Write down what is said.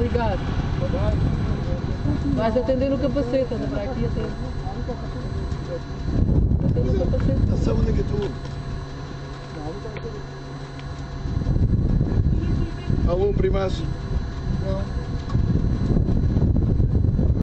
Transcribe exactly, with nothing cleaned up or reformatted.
ligado. Vais atender no capacete, anda para aqui atende. Atende no capacete. Ação onde é que eu estou? Alô, primaço? Não.